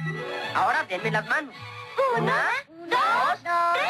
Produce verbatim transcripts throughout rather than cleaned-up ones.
Ahora denme las manos. Una, dos,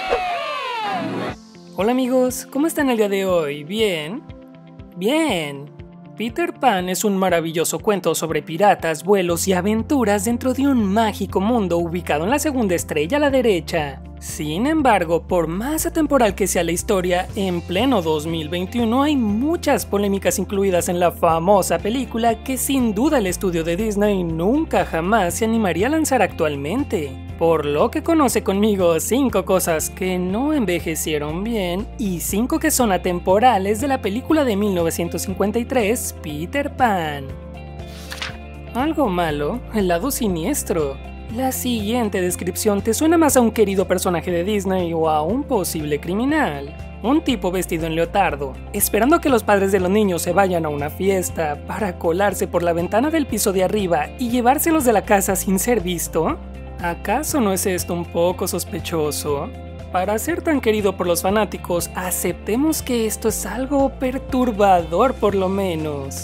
tres. Hola amigos, ¿cómo están el día de hoy? ¿Bien? Bien. Peter Pan es un maravilloso cuento sobre piratas, vuelos y aventuras dentro de un mágico mundo ubicado en la segunda estrella a la derecha. Sin embargo, por más atemporal que sea la historia, en pleno dos mil veintiuno hay muchas polémicas incluidas en la famosa película que sin duda el estudio de Disney nunca jamás se animaría a lanzar actualmente. Por lo que conoce conmigo cinco cosas que no envejecieron bien y cinco que son atemporales de la película de mil novecientos cincuenta y tres, Peter Pan. Algo malo, el lado siniestro. La siguiente descripción te suena más a un querido personaje de Disney o a un posible criminal. Un tipo vestido en leotardo, esperando a que los padres de los niños se vayan a una fiesta para colarse por la ventana del piso de arriba y llevárselos de la casa sin ser visto. ¿Acaso no es esto un poco sospechoso? Para ser tan querido por los fanáticos, aceptemos que esto es algo perturbador por lo menos.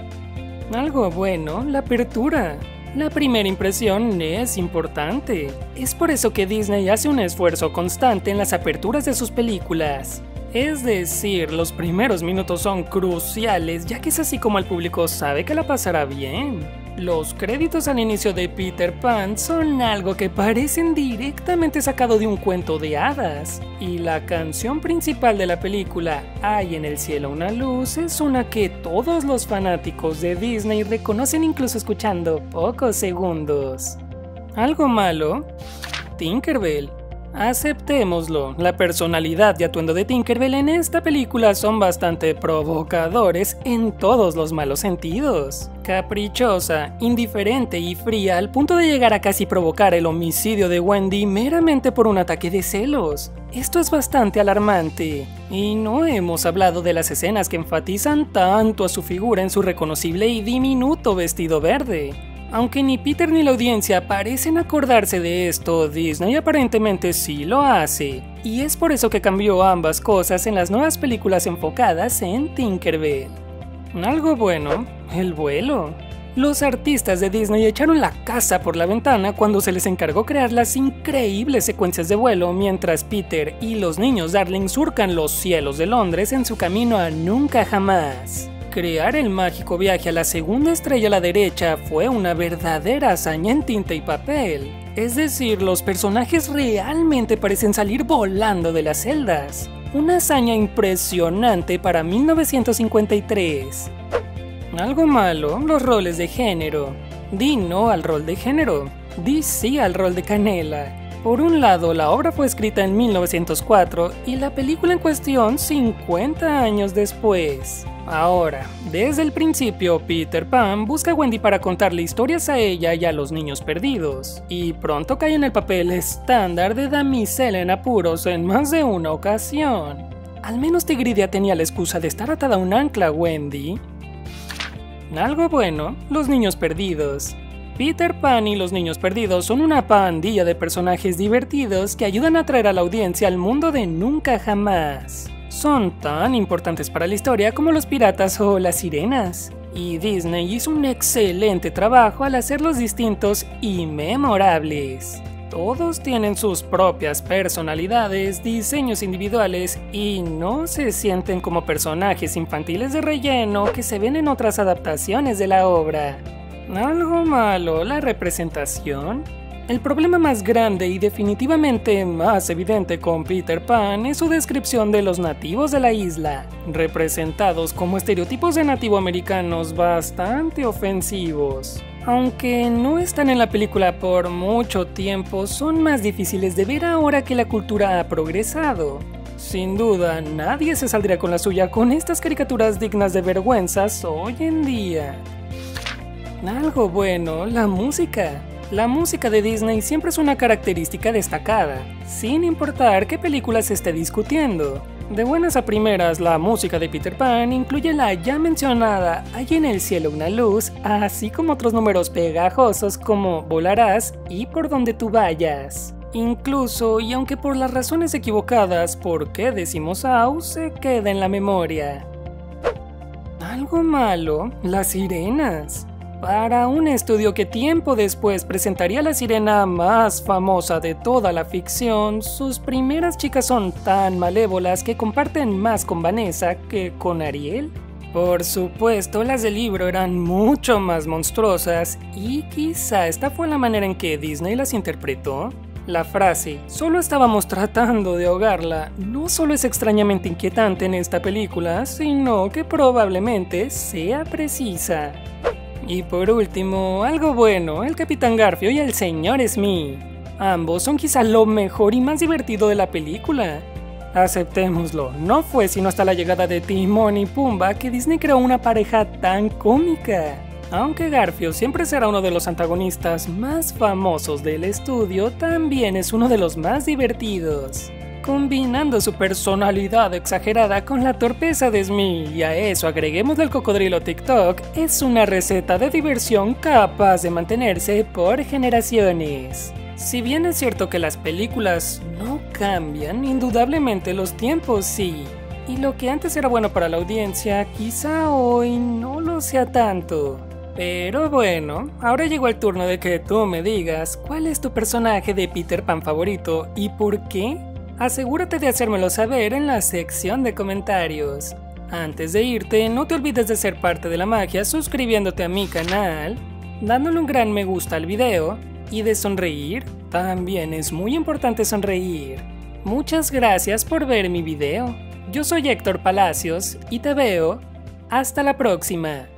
Algo bueno, la apertura. La primera impresión es importante. Es por eso que Disney hace un esfuerzo constante en las aperturas de sus películas. Es decir, los primeros minutos son cruciales, ya que es así como el público sabe que la pasará bien. Los créditos al inicio de Peter Pan son algo que parecen directamente sacado de un cuento de hadas. Y la canción principal de la película, Hay en el cielo una luz, es una que todos los fanáticos de Disney reconocen incluso escuchando pocos segundos. ¿Algo malo? Tinkerbell. Aceptémoslo, la personalidad y atuendo de Tinkerbell en esta película son bastante provocadores en todos los malos sentidos. Caprichosa, indiferente y fría al punto de llegar a casi provocar el homicidio de Wendy meramente por un ataque de celos. Esto es bastante alarmante. Y no hemos hablado de las escenas que enfatizan tanto a su figura en su reconocible y diminuto vestido verde. Aunque ni Peter ni la audiencia parecen acordarse de esto, Disney aparentemente sí lo hace. Y es por eso que cambió ambas cosas en las nuevas películas enfocadas en Tinkerbell. Algo bueno, el vuelo. Los artistas de Disney echaron la casa por la ventana cuando se les encargó crear las increíbles secuencias de vuelo mientras Peter y los niños Darling surcan los cielos de Londres en su camino a Nunca Jamás. Crear el mágico viaje a la segunda estrella a la derecha fue una verdadera hazaña en tinta y papel. Es decir, los personajes realmente parecen salir volando de las celdas. Una hazaña impresionante para mil novecientos cincuenta y tres. Algo malo, los roles de género. Di no al rol de género. Di sí al rol de Canela. Por un lado, la obra fue escrita en mil novecientos cuatro y la película en cuestión cincuenta años después. Ahora, desde el principio, Peter Pan busca a Wendy para contarle historias a ella y a los niños perdidos, y pronto cae en el papel estándar de damisela en apuros en más de una ocasión. Al menos Tigridia tenía la excusa de estar atada a un ancla, Wendy. Algo bueno, los niños perdidos. Peter Pan y los niños perdidos son una pandilla de personajes divertidos que ayudan a atraer a la audiencia al mundo de Nunca Jamás. Son tan importantes para la historia como los piratas o las sirenas. Y Disney hizo un excelente trabajo al hacerlos distintos y memorables. Todos tienen sus propias personalidades, diseños individuales y no se sienten como personajes infantiles de relleno que se ven en otras adaptaciones de la obra. Algo malo, la representación. El problema más grande y definitivamente más evidente con Peter Pan es su descripción de los nativos de la isla, representados como estereotipos de nativoamericanos bastante ofensivos. Aunque no están en la película por mucho tiempo, son más difíciles de ver ahora que la cultura ha progresado. Sin duda, nadie se saldría con la suya con estas caricaturas dignas de vergüenzas hoy en día. Algo bueno, la música. La música de Disney siempre es una característica destacada, sin importar qué película se esté discutiendo. De buenas a primeras, la música de Peter Pan incluye la ya mencionada Hay en el cielo una luz, así como otros números pegajosos como Volarás y Por donde tú vayas. Incluso, y aunque por las razones equivocadas, ¿por qué decimos Au?, se queda en la memoria. Algo malo, las sirenas. Para un estudio que tiempo después presentaría a la sirena más famosa de toda la ficción, sus primeras chicas son tan malévolas que comparten más con Vanessa que con Ariel. Por supuesto, las del libro eran mucho más monstruosas y quizá esta fue la manera en que Disney las interpretó. La frase "solo estábamos tratando de ahogarla" no solo es extrañamente inquietante en esta película, sino que probablemente sea precisa. Y por último, algo bueno, el Capitán Garfio y el señor Smith. Ambos son quizá lo mejor y más divertido de la película. Aceptémoslo, no fue sino hasta la llegada de Timón y Pumba que Disney creó una pareja tan cómica. Aunque Garfio siempre será uno de los antagonistas más famosos del estudio, también es uno de los más divertidos, combinando su personalidad exagerada con la torpeza de Smith, y a eso agreguemos el cocodrilo TikTok, es una receta de diversión capaz de mantenerse por generaciones. Si bien es cierto que las películas no cambian, indudablemente los tiempos sí, y lo que antes era bueno para la audiencia, quizá hoy no lo sea tanto. Pero bueno, ahora llegó el turno de que tú me digas cuál es tu personaje de Peter Pan favorito y por qué. Asegúrate de hacérmelo saber en la sección de comentarios. Antes de irte, no te olvides de ser parte de la magia suscribiéndote a mi canal, dándole un gran me gusta al video y de sonreír. También es muy importante sonreír. Muchas gracias por ver mi video. Yo soy Héctor Palacios y te veo hasta la próxima.